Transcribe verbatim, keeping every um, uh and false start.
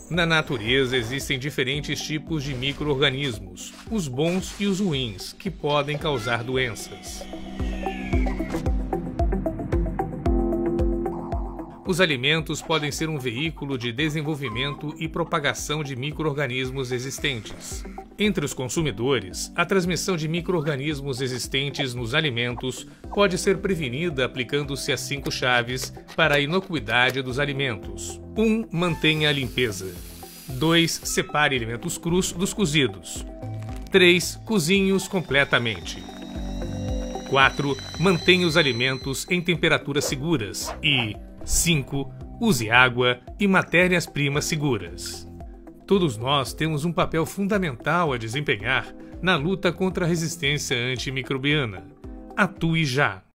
Na natureza existem diferentes tipos de micro-organismos, os bons e os ruins, que podem causar doenças. Os alimentos podem ser um veículo de desenvolvimento e propagação de micro-organismos existentes. Entre os consumidores, a transmissão de micro-organismos existentes nos alimentos pode ser prevenida aplicando-se as cinco chaves para a inocuidade dos alimentos. um Mantenha a limpeza. dois Separe alimentos crus dos cozidos. três Cozinhe-os completamente. quatro Mantenha os alimentos em temperaturas seguras. E cinco Use água e matérias-primas seguras. Todos nós temos um papel fundamental a desempenhar na luta contra a resistência antimicrobiana. Atue já!